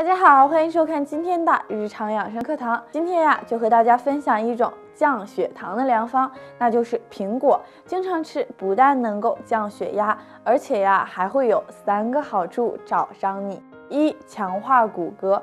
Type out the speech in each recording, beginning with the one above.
大家好，欢迎收看今天的日常养生课堂。今天呀，就和大家分享一种降血糖的良方，那就是苹果。经常吃不但能够降血压，而且呀还会有3个好处找上你。1. 强化骨骼。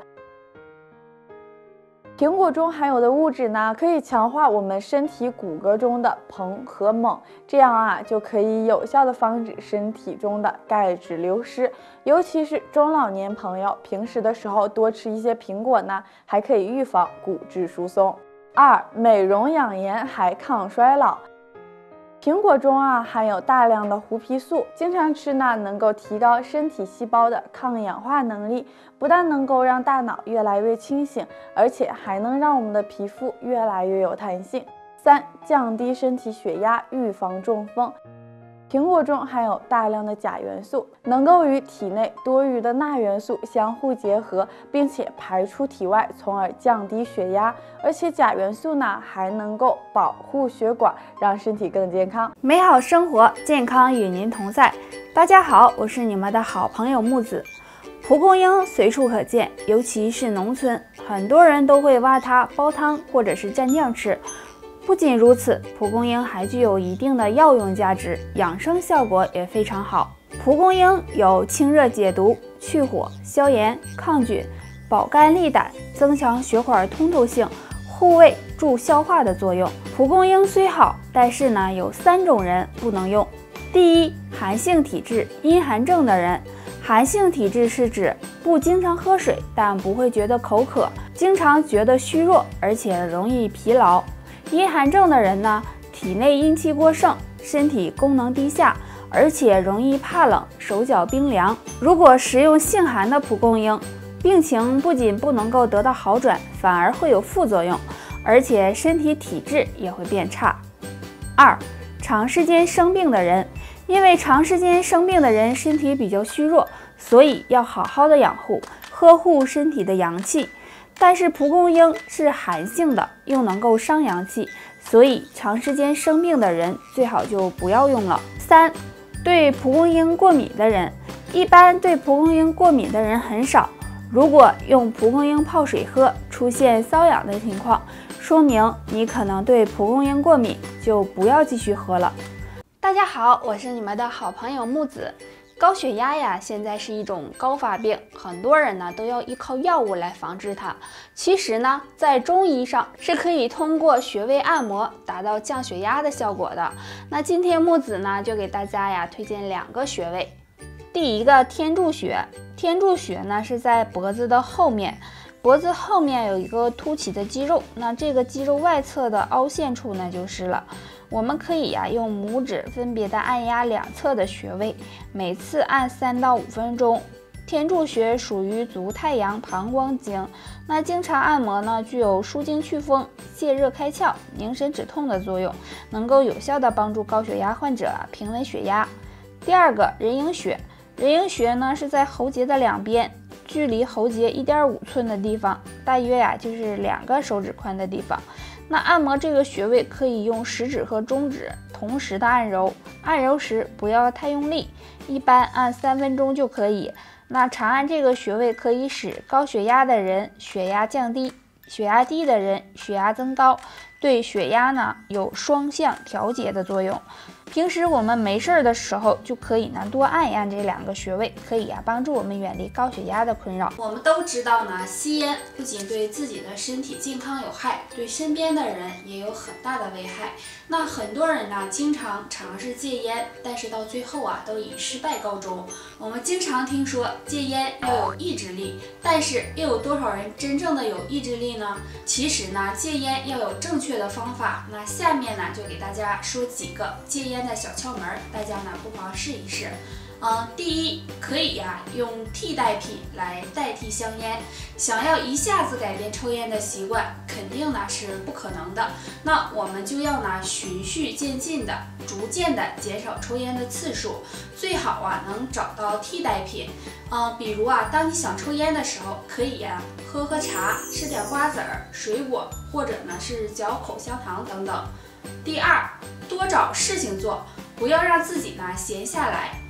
苹果中含有的物质呢，可以强化我们身体骨骼中的硼和锰，这样啊就可以有效的防止身体中的钙质流失。尤其是中老年朋友，平时的时候多吃一些苹果呢，还可以预防骨质疏松。2. 美容养颜还抗衰老。苹果中啊含有大量的胡皮素，经常吃呢能够提高身体细胞的抗氧化能力，不但能够让大脑越来越清醒，而且还能让我们的皮肤越来越有弹性。3. 降低身体血压，预防中风。苹果中含有大量的钾元素，能够与体内多余的钠元素相互结合，并且排出体外，从而降低血压。而且钾元素呢，还能够保护血管，让身体更健康。 美好生活，健康与您同在。大家好，我是你们的好朋友木子。蒲公英随处可见，尤其是农村，很多人都会挖它煲汤或者是蘸酱吃。不仅如此，蒲公英还具有一定的药用价值，养生效果也非常好。蒲公英有清热解毒、去火、消炎、抗菌、保肝利胆、增强血管通透性、护胃助消化的作用。蒲公英虽好，但是呢，有3种人不能用。第一，寒性体质、阴寒症的人。寒性体质是指不经常喝水，但不会觉得口渴，经常觉得虚弱，而且容易疲劳。阴寒症的人呢，体内阴气过盛，身体功能低下，而且容易怕冷，手脚冰凉。如果食用性寒的蒲公英，病情不仅不能够得到好转，反而会有副作用，而且身体体质也会变差。2. 长时间生病的人。因为长时间生病的人身体比较虚弱，所以要好好的养护，呵护身体的阳气。但是蒲公英是寒性的，又能够伤阳气，所以长时间生病的人最好就不要用了。3. 对蒲公英过敏的人。一般对蒲公英过敏的人很少，如果用蒲公英泡水喝，出现瘙痒的情况，说明你可能对蒲公英过敏，就不要继续喝了。大家好，我是你们的好朋友木子。高血压呀，现在是一种高发病，很多人呢都要依靠药物来防治它。其实呢，在中医上是可以通过穴位按摩达到降血压的效果的。那今天木子呢就给大家呀推荐2个穴位。第一个天柱穴，天柱穴呢是在脖子的后面。脖子后面有一个凸起的肌肉，那这个肌肉外侧的凹陷处呢就是了。我们可以用拇指分别的按压2侧的穴位，每次按3到5分钟。天柱穴属于足太阳膀胱经，那经常按摩呢，具有舒筋祛风、泻热开窍、凝神止痛的作用，能够有效的帮助高血压患者平稳血压。第2个人迎穴，人迎穴呢是在喉结的2边。距离喉结1.5寸的地方，大约就是2个手指宽的地方。那按摩这个穴位可以用食指和中指同时的按揉，按揉时不要太用力，一般按3分钟就可以。那常按这个穴位可以使高血压的人血压降低，血压低的人血压增高，对血压呢有双向调节的作用。平时我们没事的时候就可以呢多按一按这2个穴位，可以帮助我们远离高血压的困扰。我们都知道呢，吸烟不仅对自己的身体健康有害，对身边的人也有很大的危害。那很多人呢经常尝试戒烟，但是到最后都以失败告终。我们经常听说戒烟要有意志力，但是又有多少人真正的有意志力呢？其实呢，戒烟要有正确的方法。那下面呢就给大家说几个戒烟的小窍门，大家呢不妨试一试。第一，可以用替代品来代替香烟。想要一下子改变抽烟的习惯，肯定呢是不可能的。那我们就要循序渐进的，逐渐的减少抽烟的次数。最好能找到替代品。比如当你想抽烟的时候，可以喝茶，吃点瓜子儿、水果，或者呢是嚼口香糖等等。第2，多找事情做，不要让自己闲下来。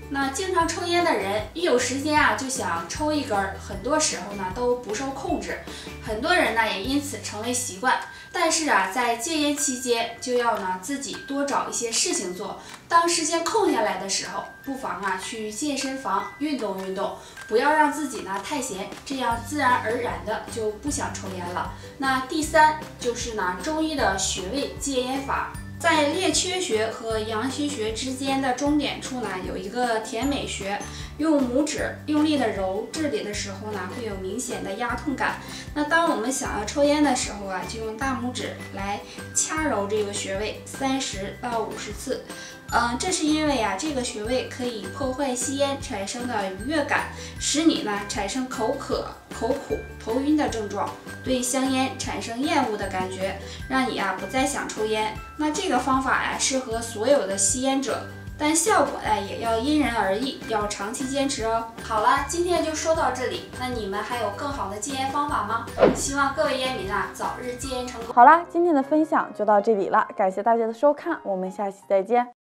那经常抽烟的人，一有时间啊就想抽一根儿，很多时候呢都不受控制，很多人呢也因此成为习惯。但是啊，在戒烟期间就要呢自己多找一些事情做。当时间空下来的时候，不妨啊去健身房运动运动，不要让自己呢太闲，这样自然而然的就不想抽烟了。那第三就是呢中医的穴位戒烟法。在列缺穴和阳虚穴之间的中点处呢，有一个甜美穴，用拇指用力的揉这里的时候呢，会有明显的压痛感。那当我们想要抽烟的时候啊，就用大拇指来掐揉这个穴位30到50次。这是因为啊，这个穴位可以破坏吸烟产生的愉悦感，使你呢产生口渴、口苦、头晕的症状，对香烟产生厌恶的感觉，让你啊不再想抽烟。那这个方法呀，适合所有的吸烟者，但效果呢也要因人而异，要长期坚持哦。好了，今天就说到这里，那你们还有更好的戒烟方法吗？希望各位烟民啊早日戒烟成功。 好啦，今天的分享就到这里了，感谢大家的收看，我们下期再见。